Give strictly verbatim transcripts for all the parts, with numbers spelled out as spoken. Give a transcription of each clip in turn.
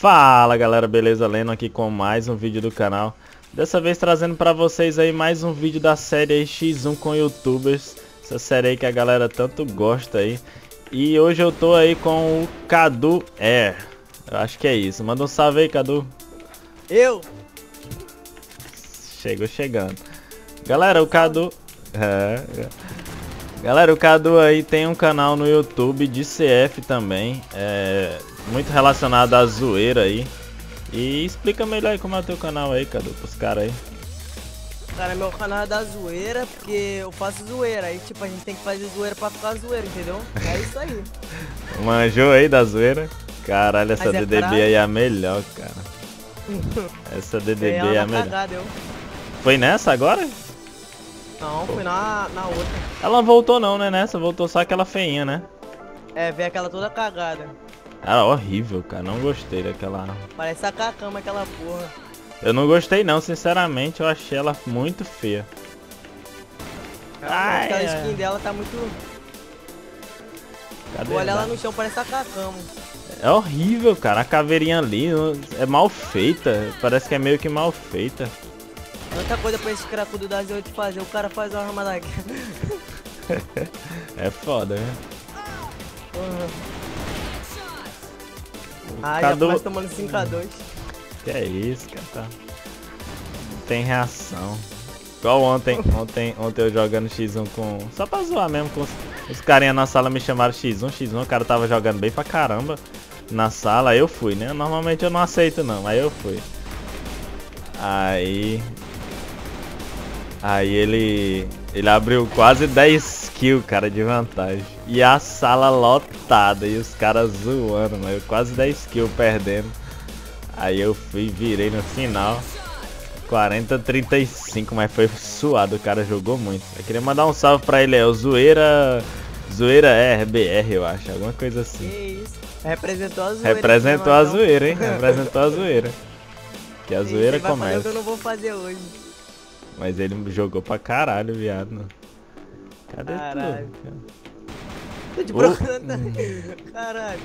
Fala galera, beleza? Leno aqui com mais um vídeo do canal. Dessa vez trazendo pra vocês aí mais um vídeo da série aí, X um com Youtubers. Essa série aí que a galera tanto gosta aí. E hoje eu tô aí com o Cadu Air. Eu acho que é isso. Manda um salve aí, Cadu. Eu? Chegou chegando. Galera, o Cadu... É... Galera, o Cadu aí tem um canal no YouTube de C F também. É... Muito relacionado à zoeira aí. E explica melhor aí como é o teu canal aí, Cadu, pros caras aí. Cara, meu canal é da zoeira, porque eu faço zoeira. Aí, tipo, a gente tem que fazer zoeira pra ficar zoeira, entendeu? É isso aí. Manjou aí da zoeira? Caralho, essa Mas é D D B prazo. aí é a melhor, cara. Essa D D B é a melhor. Cagada, eu. Foi nessa agora? Não, foi na, na outra. Ela não voltou não, né? Nessa, voltou só aquela feinha, né? É, veio aquela toda cagada. Ah, horrível, cara. Não gostei daquela arma. Parece a cacama aquela porra. Eu não gostei não, sinceramente. Eu achei ela muito feia. Ai, aquela ai. skin dela tá muito... Cadê Olha ela? ela no chão, parece a cacama. É horrível, cara. A caveirinha ali é mal feita. Parece que é meio que mal feita. Tanta coisa pra esse cracudo da Z oito fazer. O cara faz uma arma daqui. É foda, né? Uhum. Ah, Cadu... já começa tomando cinco a dois. Que é isso, cara, tá? Não tem reação. Igual ontem, ontem, ontem eu jogando X um com... Só pra zoar mesmo, com os, os carinha na sala me chamaram X um, X um, o cara tava jogando bem pra caramba na sala, aí eu fui, né? Normalmente eu não aceito não, aí eu fui. Aí... Aí ele... Ele abriu quase dez kills, cara, de vantagem. E a sala lotada, e os caras zoando, mano. Eu quase dez kills perdendo. Aí eu fui, virei no final. quarenta a trinta e cinco, mas foi suado, o cara jogou muito. Eu queria mandar um salve pra ele, é o Zoeira... Zoeira R B R, eu acho, alguma coisa assim. Que isso? Representou a zoeira. Representou a zoeira, hein? Representou a zoeira. Que a zoeira vai fazer o que começa. eu não vou fazer hoje. Mas ele jogou pra caralho, viado. Cadê Caralho. tu? Tô te Oh. procurando. Caralho.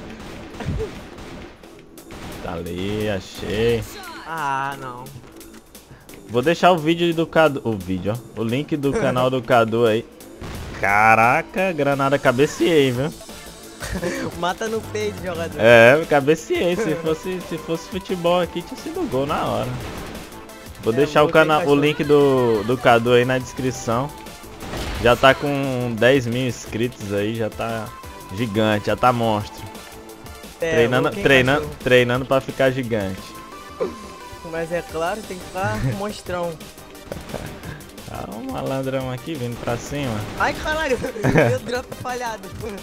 Tá ali, achei. Ah, não. Vou deixar o vídeo do Cadu. O vídeo, ó. O link do canal do Cadu aí. Caraca, granada cabeceei, viu? Mata no peito, jogador. É, cabeceei. Se fosse, se fosse futebol aqui, tinha sido gol na hora. Vou É, deixar o, vou canal, tentar o link do, do Cadu aí na descrição. Já tá com dez mil inscritos aí, já tá gigante, já tá monstro. É, treinando, quem treinando, cachorro. treinando pra ficar gigante. Mas é claro, tem que ficar monstrão. Tá um malandrão aqui vindo pra cima. Ai, caralho. Meu drop falhado.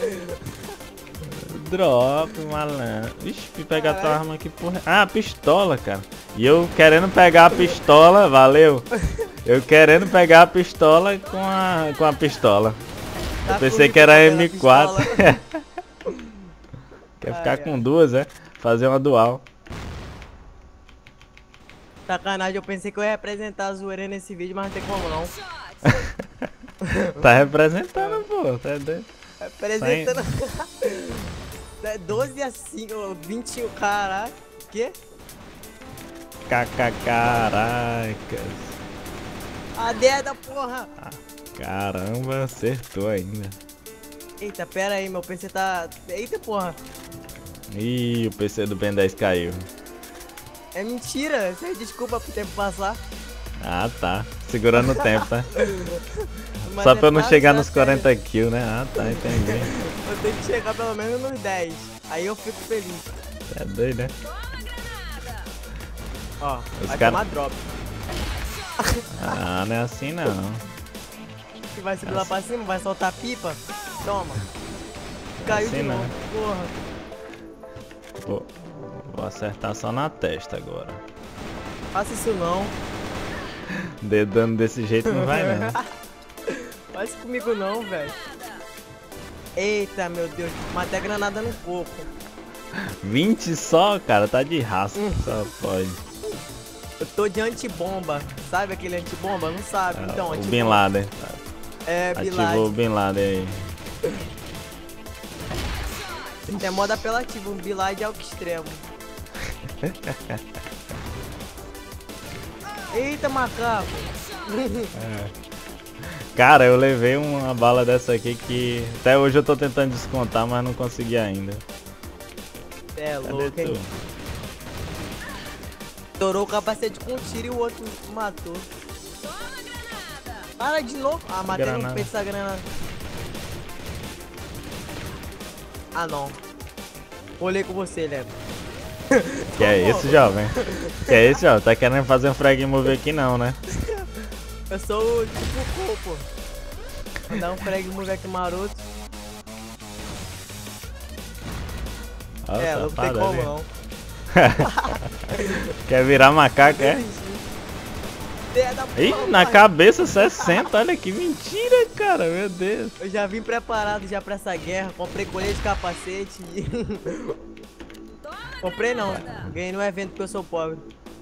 Drop, malandro. Ixi, fui pegar tua Caralho. arma aqui, porra. Ah, pistola, cara. E eu querendo pegar a pistola, valeu. Eu querendo pegar a pistola com a, com a pistola. Tá Eu pensei comigo que era pela M quatro. pistola. Quer Ai, ficar ai. com duas, é? Fazer uma dual. Sacanagem, eu pensei que eu ia representar a zoeira nesse vídeo, mas não tem como não. Tá representando, pô. Tá doido. Representando. É doze a cinco, vinte e um, caralho. Que? Caca, caracas. A dedo, porra. Caramba, acertou ainda. Eita, pera aí, meu P C tá... Eita, porra. Ih, o P C do Ben dez caiu. É mentira, você desculpa pro tempo passar. Ah, tá. Segurando o tempo, tá? Mas Só é pra eu não pra chegar avisar, nos sério. quarenta kills, né? Ah, tá, entendi. Eu tenho que chegar pelo menos nos dez. Aí eu fico feliz. É doido, né? Ó, Os vai cara- tomar drop. Ah, não é assim não. Que vai subir lá pra cima, vai soltar pipa. Toma. Caiu Assim de não. novo. Porra. Vou, vou acertar só na testa agora. Faça isso não. Dedando desse jeito não vai não. Faz isso comigo não, velho. Eita, meu Deus. Matei a granada no corpo. vinte só, cara, tá de raça. Só pode. Eu tô de antibomba. Sabe aquele antibomba? Não sabe. Ah, Então, o antibomba. Bin Laden. É, Ativou Bin o Bin Laden aí. Tem modo apelativo, um Bilade algo extremo. Eita, macaco. É. Cara, eu levei uma bala dessa aqui que até hoje eu tô tentando descontar, mas não consegui ainda. É Cadê louco, hein? tu? Estourou o capacete com um tiro e o outro matou. Para de novo. Ah, matei no peito essa granada. Ah, não. Rolei com você, Léo. Que é isso, jovem? Que é isso, jovem? Tá querendo fazer um frag move aqui não, né? Eu sou o tipo Cole, pô. Vou dar um frag move aqui maroto. Olha É, não tem como não. Quer virar macaco, é? Ih, na cabeça sessenta, olha que mentira, cara, meu Deus. Eu já vim preparado já pra essa guerra, comprei colete, capacete e... Comprei não, ganhei no evento porque eu sou pobre.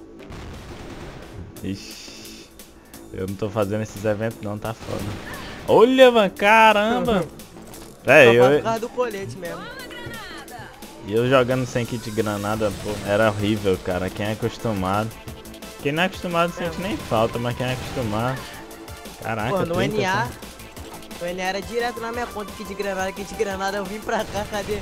Ixi, eu não tô fazendo esses eventos não, tá foda. Olha, mano, caramba. É, eu... Só por causa do colete mesmo. E eu jogando sem kit de granada, pô, era horrível, cara, quem é acostumado. Quem não é acostumado sente nem falta, mas quem é acostumado... Caraca, pô, no trinta, N A, no N A era direto na minha conta, kit de granada, kit de granada, eu vim pra cá, cadê?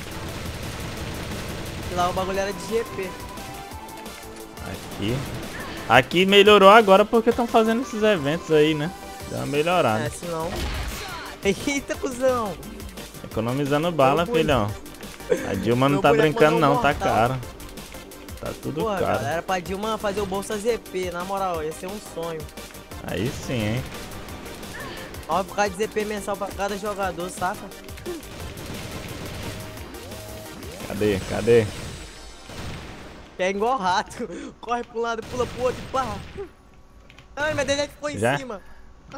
Lá o bagulho era de G P. Aqui. Aqui melhorou agora porque estão fazendo esses eventos aí, né? Deu uma melhorada. É, senão... Eita, cuzão! Economizando bala, filhão. A Dilma não tá brincando não, tá caro. Tá tudo Porra, caro. cara, era pra Dilma fazer o Bolsa Z P, na moral, ia ser um sonho. Aí sim, hein? Ó, por causa de Z P mensal pra cada jogador, saca? Cadê? Cadê? Pega igual rato. Corre pro lado, pula pro outro e pá. Ai, minha desenho ficou em Já? cima.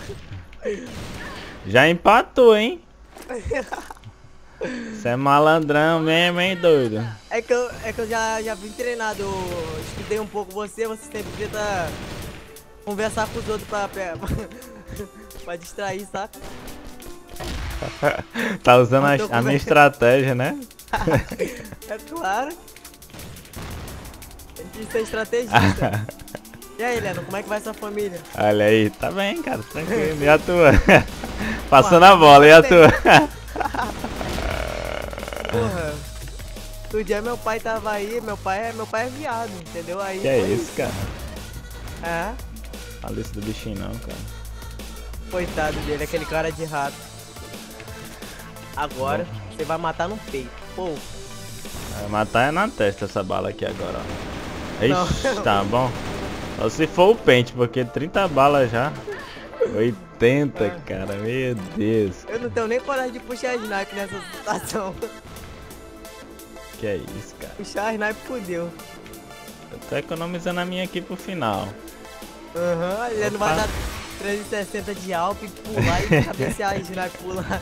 Já empatou, hein? Você é malandrão mesmo, hein, doido? É que eu, é que eu já, já vim treinado, eu estudei um pouco você, você sempre tenta conversar com os outros pra, pra, pra distrair, saca? Tá usando a, a minha estratégia, né? É claro. Tem que ser estrategista. E aí, Leno, como é que vai sua família? Olha aí, tá bem, cara, tranquilo. E a tua? Passando a bola, e a tua? Porra. No dia meu pai tava aí, meu pai é, meu pai é viado, entendeu? Aí Que é foi isso, cara? É. Fala isso do bichinho não, cara. Coitado dele, aquele cara de rato. Agora, você vai matar no peito. Pô. Vai matar é na testa essa bala aqui agora, ó. Ixi, Não. tá bom. Só se for o pente, porque trinta balas já. oitenta, É. cara, meu Deus. Eu não tenho nem coragem de puxar a snipe nessa situação. Que é isso, cara. Puxar a snipe fudeu. Eu tô economizando a minha aqui pro final. Aham, uhum, ele não vai Opa. dar trezentos e sessenta de alp e pular e cabecear a snipe pular.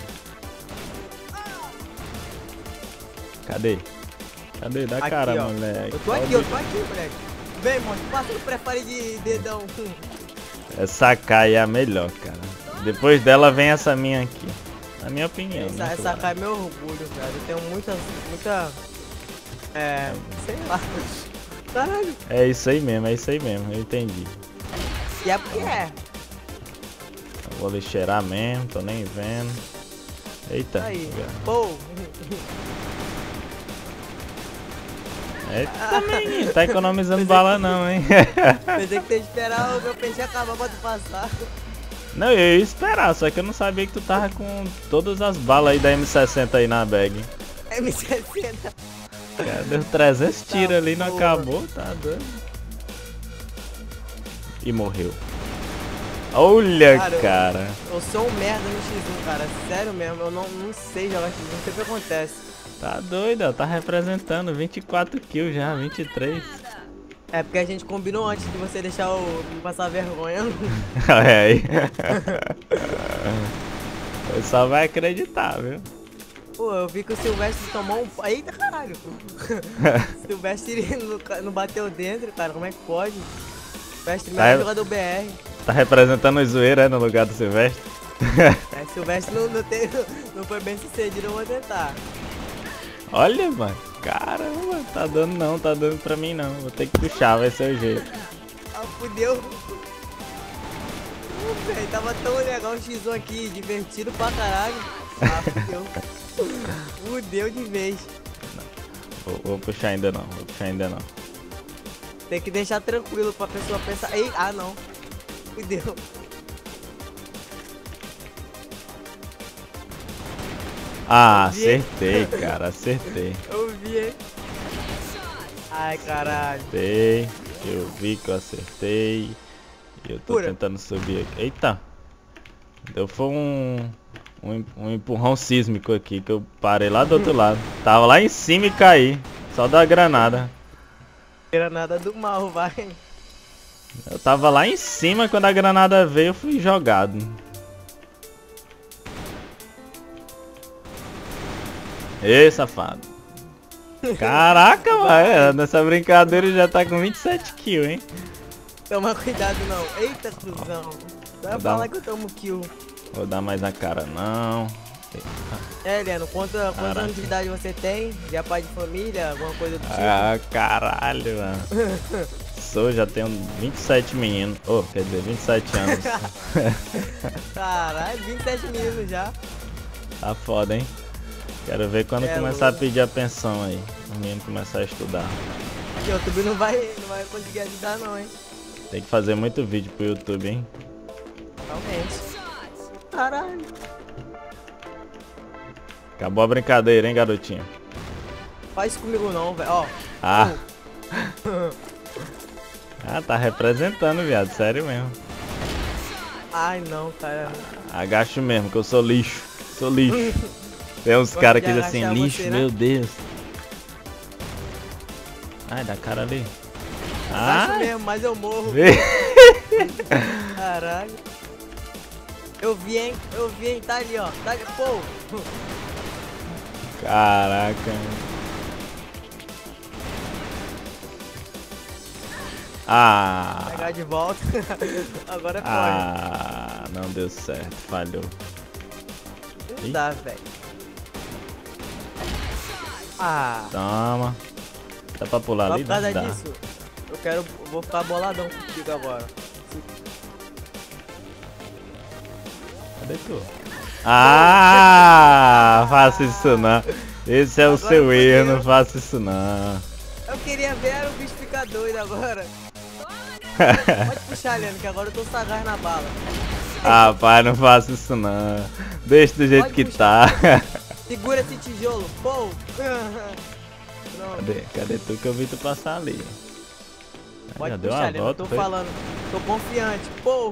Cadê? Cadê? Dá Aqui, cara, ó. moleque. Eu tô aqui, eu tô aqui, moleque. Vem, mano, passa no prefere de dedão. Essa K é a melhor, cara. Depois dela vem essa minha aqui. Na minha opinião, Essa, né? essa K é meu orgulho, cara. Eu tenho muita, muita... É... sei lá. Caralho. É isso aí mesmo, é isso aí mesmo, eu entendi. E é porque é. Eu vou lixeirar mesmo, tô nem vendo. Eita. Aí, pô. Eita, menino, tá economizando bala não, hein? Pensei que tem que esperar o meu peixe acabar pra tu passar. Não, eu ia esperar, só que eu não sabia que tu tava com todas as balas aí da M sessenta aí na bag. M sessenta. Cara, deu trezentos tiros Tá ali, não porra. acabou, tá doido. E morreu. Olha, Cara, eu- cara. Eu sou um merda no X um, cara. Sério mesmo, eu não, não sei jogar X um, não sei o que acontece. Tá doido, ó, tá representando vinte e quatro kills já, vinte e três. É porque a gente combinou antes de você deixar eu me passar vergonha. Olha aí. O pessoal vai acreditar, viu? Pô, eu vi que o Silvestre tomou um... Eita, caralho. Silvestre não, não bateu dentro, cara, como é que pode? Silvestre, Tá, melhor é- jogador B R. Tá representando o zoeiro, é, no lugar do Silvestre? É, Silvestre não, não, tem, não foi bem sucedido, eu vou tentar. Olha, mano. Caramba, tá dando não, tá dando pra mim não. Vou ter que puxar, vai ser o jeito. Ah, fudeu. Uh, véi, tava tão legal o X um aqui, divertido pra caralho. Ah, fudeu. Fudeu de vez. Vou, vou puxar ainda não, vou puxar ainda não. Tem que deixar tranquilo pra pessoa pensar. Ei, ah não. Fudeu. Ah, acertei, cara, acertei. Eu vi, hein? Ai, caralho. Acertei, eu vi que eu acertei. E eu tô Pura. tentando subir aqui. Eita! Deu foi um, um, um empurrão sísmico aqui, que eu parei lá do outro lado. Tava lá em cima e caí, só da granada. Granada do mal, vai. Eu tava lá em cima, quando a granada veio eu fui jogado. Ei, safado. Caraca, mano, nessa brincadeira já tá com vinte e sete kills, hein? Toma cuidado não. Eita, cruzão. Vai Vou falar dar- que eu tomo kill. Vou dar mais na cara não. É, Eliano, quanta, quantos Caraca. anos de idade você tem? Já pai de família? Alguma coisa do tipo? Ah, caralho, mano. Sou, já tenho vinte e sete meninos. Oh, quer dizer, vinte e sete anos. Caralho, vinte e sete meninos já. Tá foda, hein? Quero ver quando É, começar louco. a pedir a pensão aí. O menino começar a estudar. O YouTube não vai, não vai conseguir ajudar não, hein? Tem que fazer muito vídeo pro YouTube, hein? Realmente. Caralho. Acabou a brincadeira, hein, garotinho? Faz isso comigo não, velho. Ó. Ah! Ah, tá representando, viado. Sério mesmo. Ai, não, cara. Agacho mesmo, que eu sou lixo. Sou lixo. Tem uns Gosto caras de que dizem assim, agachar lixo, você, né? meu Deus. Ai, dá cara ali. Acho Ah! mesmo, mas eu morro. Vê. Caralho. Eu vi, hein? Eu vi, hein? Tá ali, ó. Tá ali. Pô. Caraca. Ah! Pegar de volta. Agora corre. Ah, não deu certo, falhou. Não dá, velho. Ah. Toma. Dá pra pular Só ali? por causa Dá. disso, eu quero. Eu vou ficar boladão contigo agora. Cadê tu? Ah, faça isso não. Esse é o Agora seu erro, fodeu. não faça isso não. Eu queria ver era o bicho ficar doido agora. Pode puxar, Leandro, que agora eu tô sagaz na bala. Ah, pai, não faça isso não. Deixa do jeito Pode que puxar. tá. Segura esse tijolo, pô. Não, Cadê? Cadê tu que eu vi tu passar ali? Ah, pode já deu puxar, uma Leandro, eu volta, tô foi? falando. Tô confiante, pô.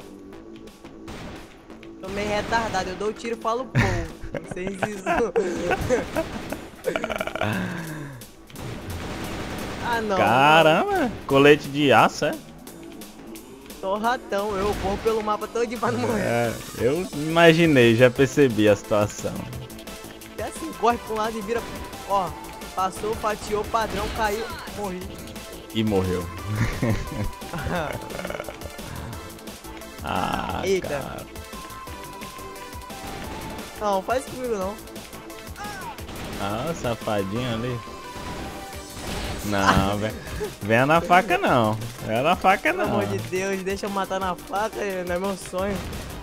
Tô meio retardado, eu dou o tiro e falo pô. Sem isso. Ah não. Caramba, colete de aço, é? Tô ratão, eu corro pelo mapa todo pra não morrer. É, eu imaginei, já percebi a situação. É assim, corre pra um lado e vira. Ó, passou, fatiou, padrão, caiu, morri. E morreu. Ah, Eita. cara. Não, faz isso comigo não. Ah, safadinho ali. Não, vem, venha na faca não. Venha na faca Pelo não. amor de Deus, deixa eu matar na faca, não é meu sonho.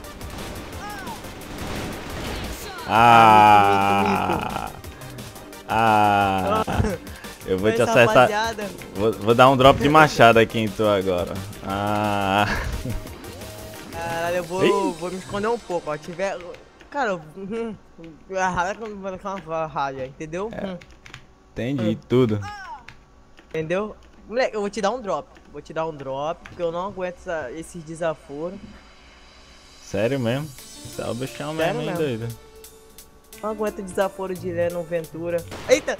Ah, ah, eu vou te Essa acertar. rapaziada. Vou, vou dar um drop de machado aqui em tu agora. Ah, Caralho, eu vou, Ih. vou me esconder um pouco, ó. Tiver. Cara, eu- uhum, a rádio vai ficar uma rádio, entendeu? Hum, entendi tudo. Entendeu? Moleque, eu vou te dar um drop. Vou te dar um drop, porque eu não aguento essa- esses desaforos. Sério mesmo? Você é o bichão Sério mesmo, hein, mesmo. doido? Não aguento desaforo de Lennon Ventura. Eita!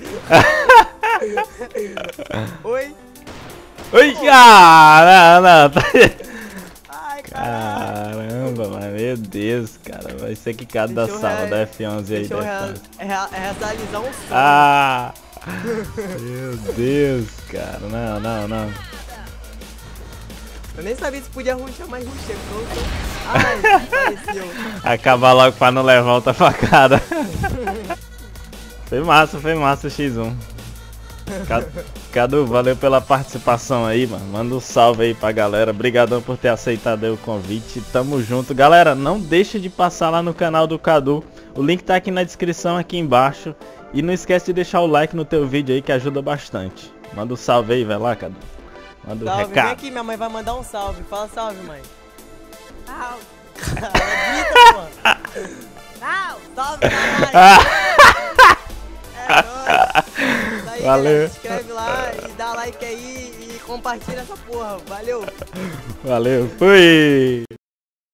Oi? Oi, cara! Não, tá... Ai, caralho. Caramba, mas meu Deus, cara. Vai ser que cada da Deixa eu sala rea- da F onze aí. Deixa eu deve rea- tá- rea- realizar um sonho. Ah! Meu Deus, cara. Não, não, não. Eu nem sabia se podia ruxar, mas ruxei, porque eu tô... Ai, apareceu. Acabar logo pra não levar outra facada. Foi massa, foi massa o X um. Cadu, valeu pela participação aí, mano. Manda um salve aí pra galera. Obrigadão por ter aceitado aí o convite. Tamo junto. Galera, não deixa de passar lá no canal do Cadu. O link tá aqui na descrição, aqui embaixo. E não esquece de deixar o like no teu vídeo aí, que ajuda bastante. Manda um salve aí, vai lá, Cadu. Manda um salve, recado. vem aqui, minha mãe vai mandar um salve. Fala salve, mãe. Salve. Grita, pô. Salve, salve, caralho. É nóis. Aí, valeu. galera, se inscreve lá e dá like aí e compartilha essa porra. Valeu. Valeu, fui.